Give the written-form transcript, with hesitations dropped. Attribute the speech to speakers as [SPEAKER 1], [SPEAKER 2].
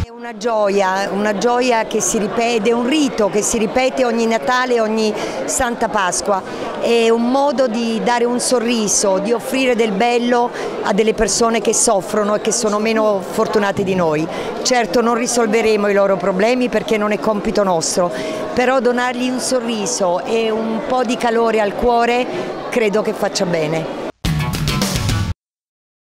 [SPEAKER 1] È una gioia che si ripete, un rito che si ripete ogni Natale e ogni Santa Pasqua. È un modo di dare un sorriso, di offrire del bello a delle persone che soffrono e che sono meno fortunate di noi. Certo non risolveremo i loro problemi perché non è compito nostro, però donargli un sorriso e un po' di calore al cuore credo che faccia bene.